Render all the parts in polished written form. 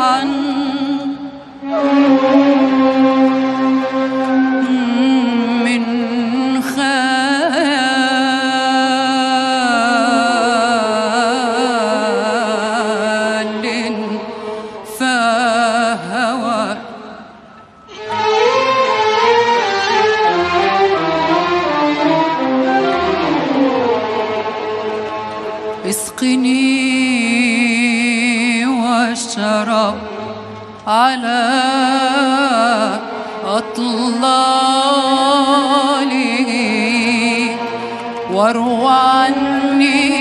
روحا من خال فهوى اسقني والشراب على أطلاله واروى عني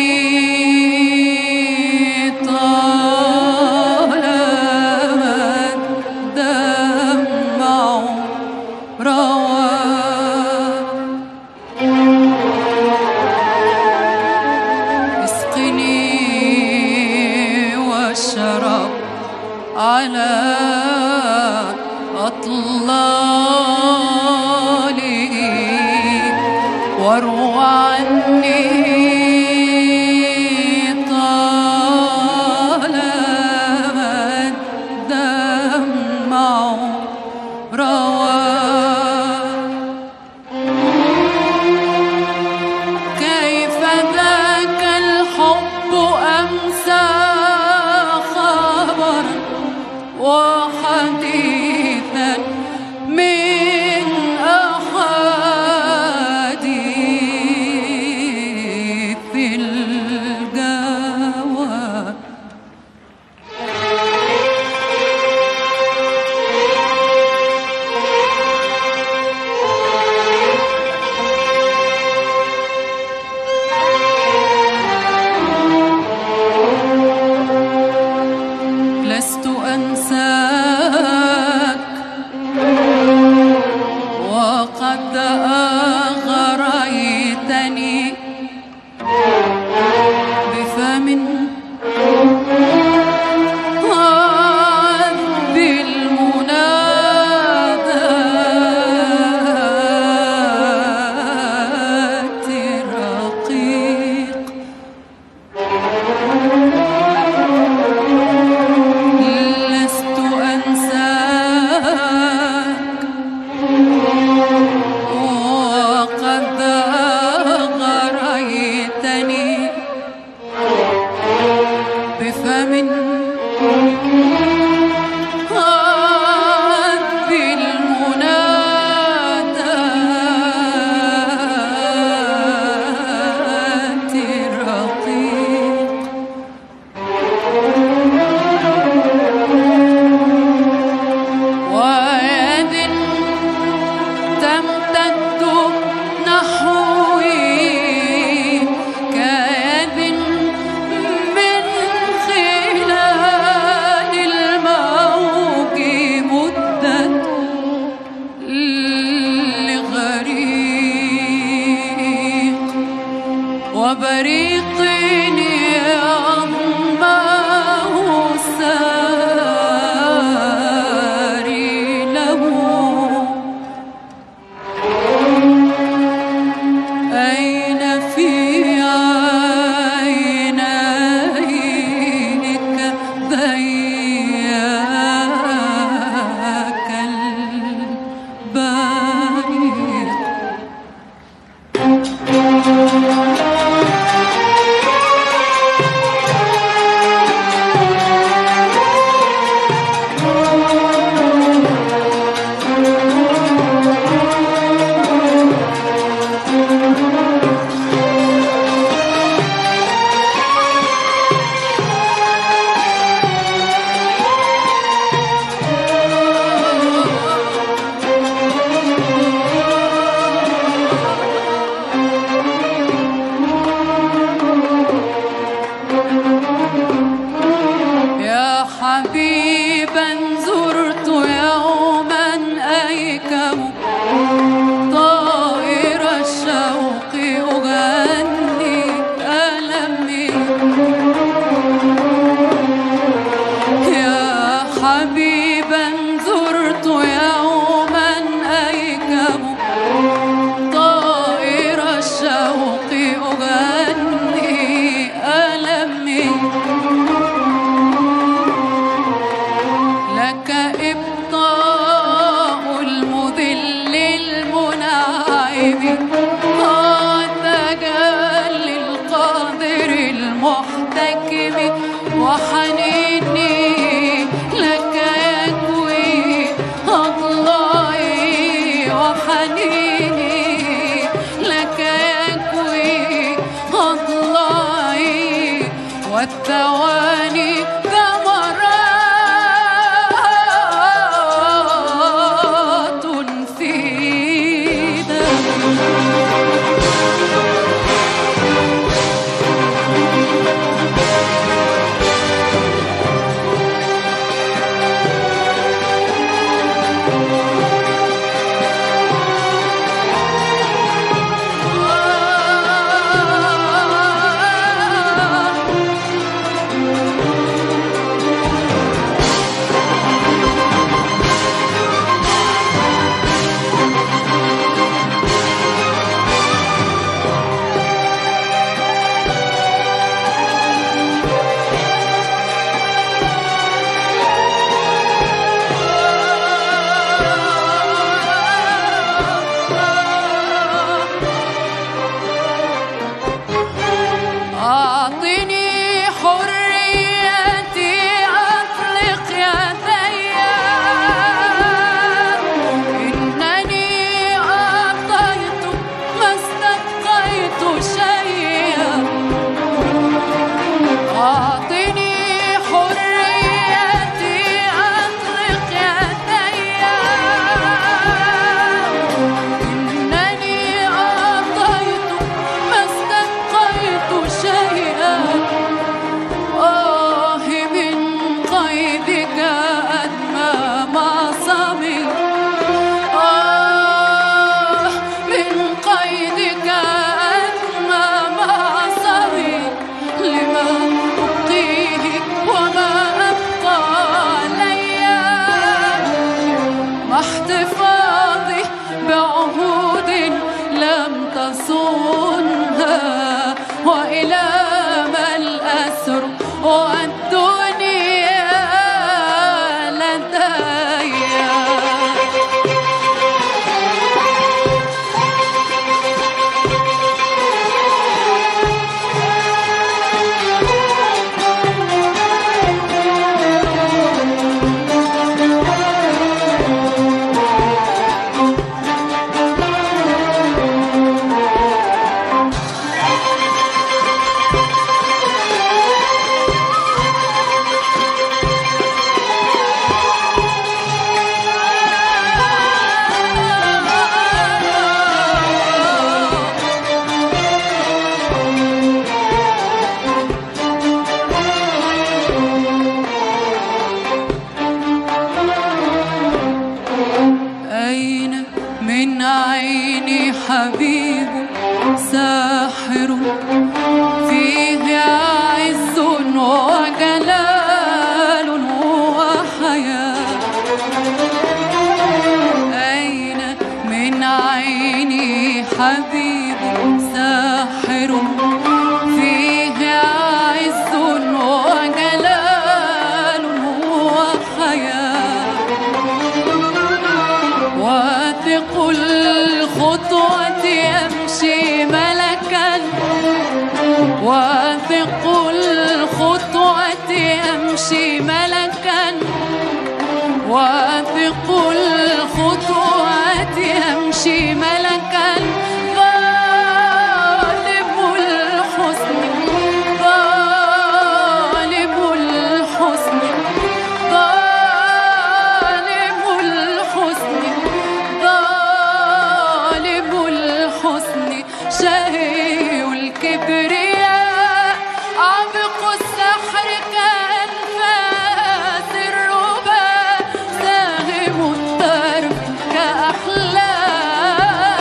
طالما الدمع روى والشراب على أطلاله واروى عني طالما الدمع روى كيف ذاك الحب أمسى وحديثا من أحاديث الجوى لست أنساك وقد أغريتني بفم عذب المنادات رقيق لست أنساك وقد أغريتني بفم عذب المنادات رقيق ويد تمتد نحوي كيد من خلال الموج مدت لغريق وبريق يضمه الساري له أين في عينيك ذاك البريق حبيبا زرت يوما أيكم طائر الشوق أغني ألمي يا حبيبا زرت يوما أيكم طائر الشوق أغني ألمي لك إبطاء المذل المنعم تجلي القادر المحتكم وحنيني لك يكوي أضلعي وحنيني لك يكوي أضلعي والثواني ثمرات في أعطني حريتي أطلق يدي إنني أعطيت ما استبقيت شيئا أعطني حريتي أطلق يدي إنني أعطيت ما استبقيت شيئا من قيدك أدمى معصمي من قيدك أدمى معصمي لما أبقيه وما أبقى علي مع احتفاظي بعهود لم تصونها وإلى ما الأسر والدنيا لدي أين من عيني حبيب ساحر فيه عز وجلال وحياة أين من عيني حبيب ساحر فيه عز وجلال وحياة واثق الخطوة يمشي ملكا واثق الخطوة يمشي ملكا واثق الخطوة يمشي ملكا غالب الحسن غالب الحسن غالب الحسن غالب الحسن شهي الكبرياء عبق السحر كأنفاس الربا ساهم الطرف كأحلام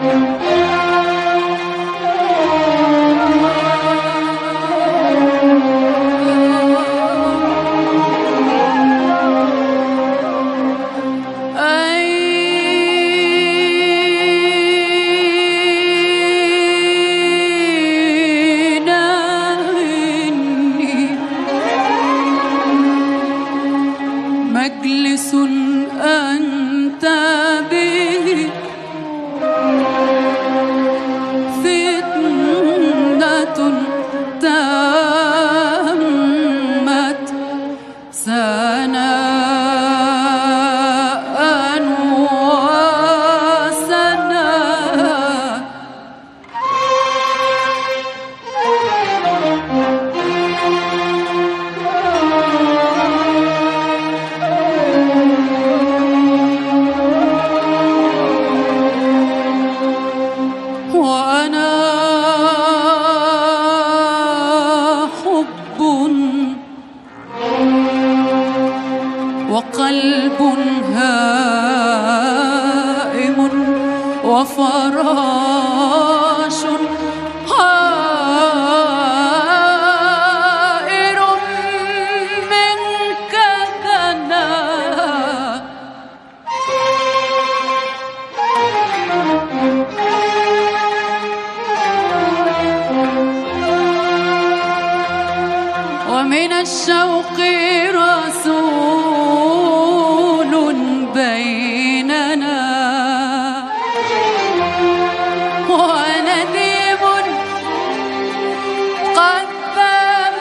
مجلس أنت به فتنة تمت سناء وسناء وأنا حب وقلب هائم وفراش هائر منك دنا ومن الشوق رسول بيننا ونديم قد ذاب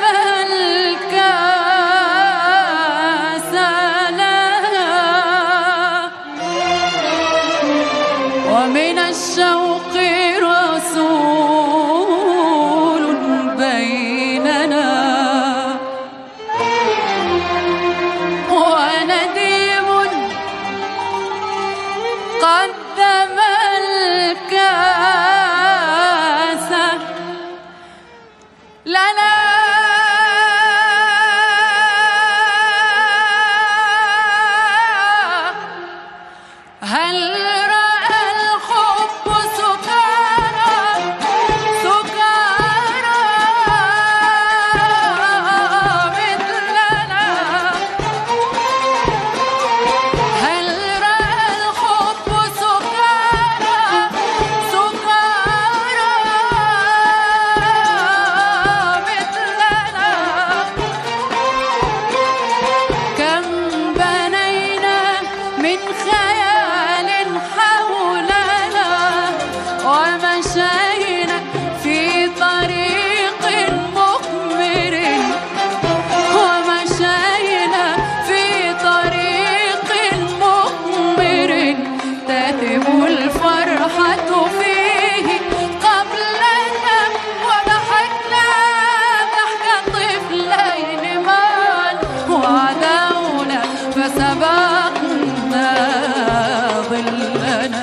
الكاس لنا ومن الشوق رسول بيننا ونديم قدم الكاس لنا هل رأى الحب سكارى سكارى مثلنا هل رأى الحب سكارى سكارى مثلنا كم بنينا من خيال حولنا ومشينا في طريق مقمر ومشينا في طريق مقمر تتم الفرحة فيه قبلنا وضحكنا ضحك طفلين معا وعدونا فسبقنا ظلنا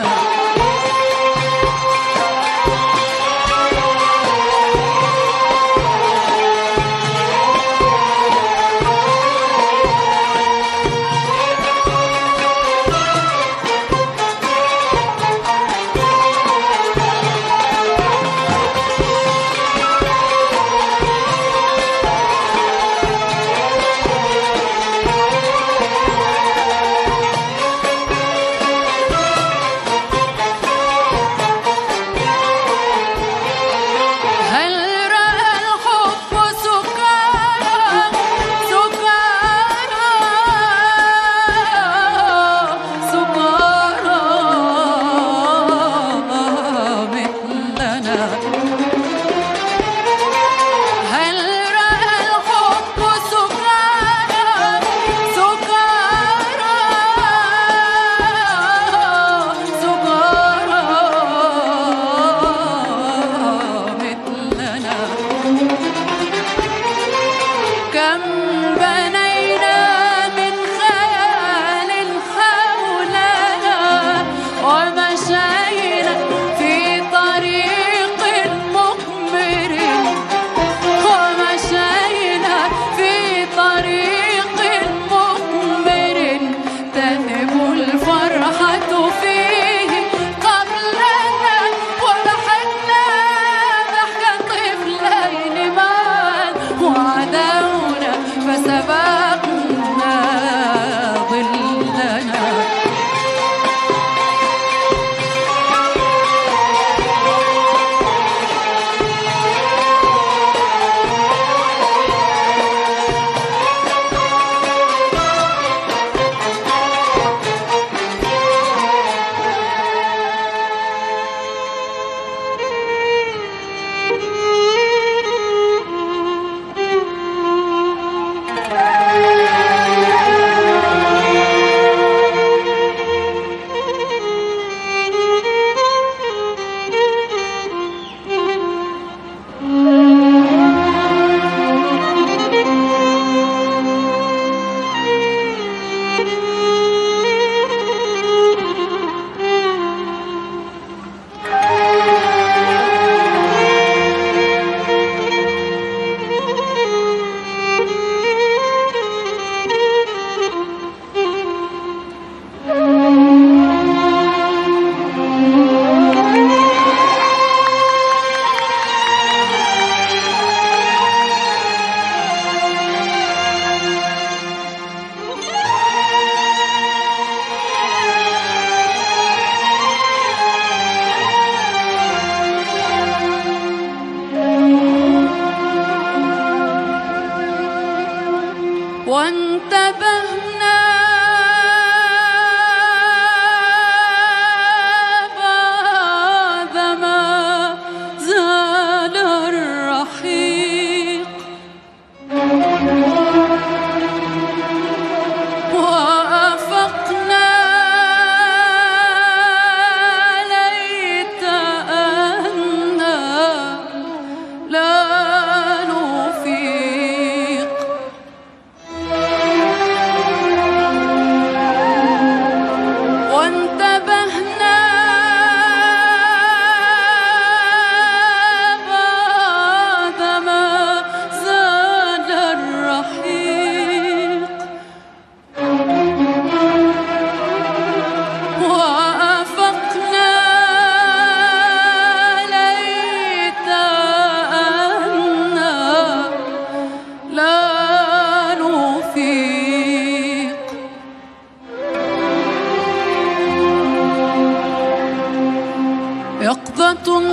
يقظة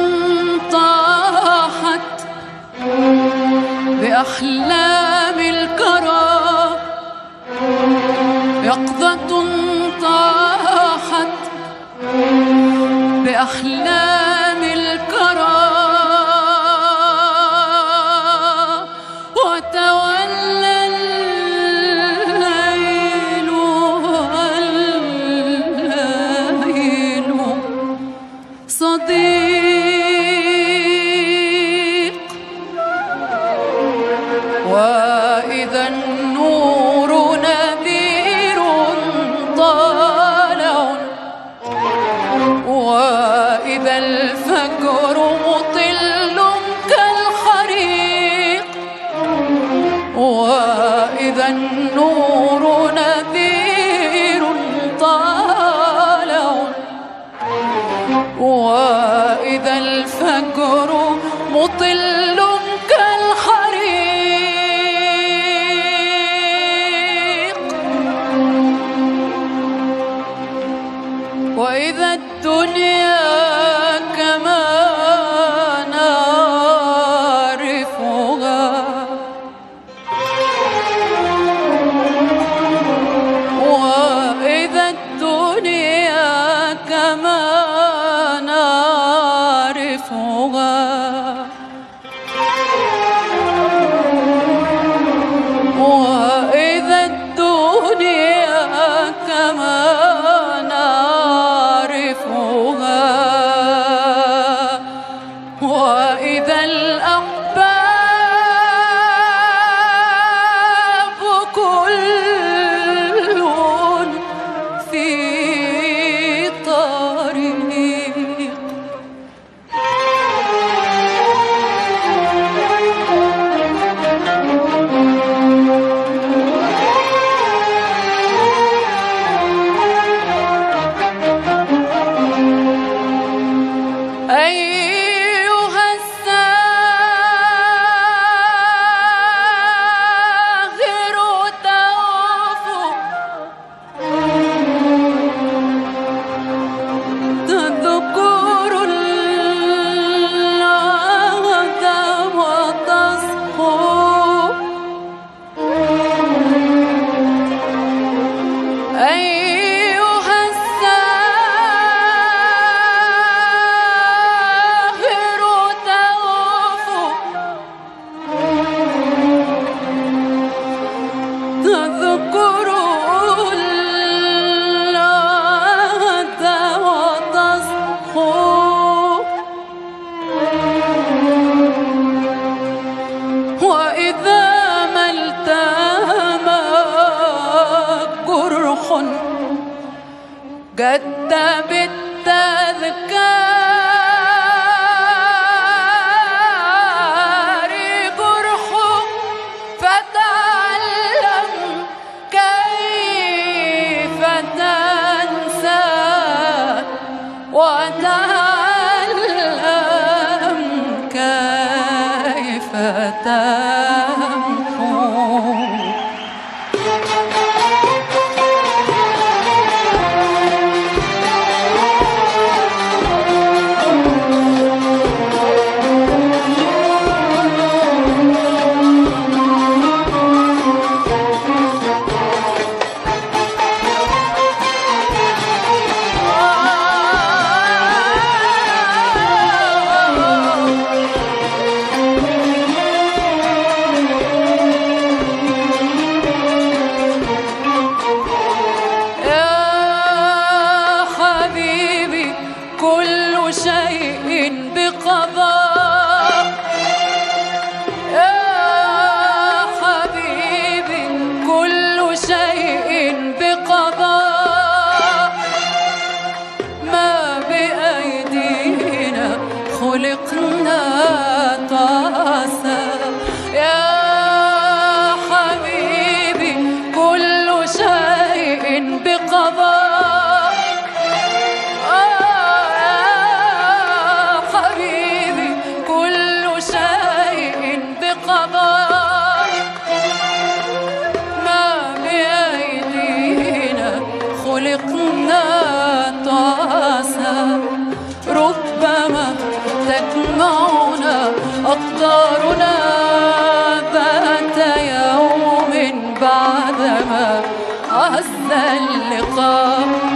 طاحت بأحلام الكرى، يقظة طاحت بأحلام الكرى، وتولى الليل والليل صديق، وإذا النور نذير طالع، وإذا الفجر مطل كالحريق، وإذا النور نذير طالع، وإذا الفجر مطل كالحريق، وإذا الدنيا كما نعرفها، وإذا الدنيا كما نعرفها، وإذا الدنيا كما نعرفها، وإذا الأحباب كل في طريق، أيها الساهر توف تذكر العهد وتصحو، أيها الساهر توف تذكر العهد وتصحو، وإذا ما التهمك جرح جد بالتذكار جرح، فتعلم كيف تنسى، وتعلم كيف تمحو. كل شيء بقضاء، يا حبيبي كل شيء بقضاء، ما بأيدينا خلقنا تعسى، يا حبيبي كل شيء بقضاء، خلقنا تعسى، ربما تجمعنا أقدارنا ذات يوم بعدما عز اللقاء.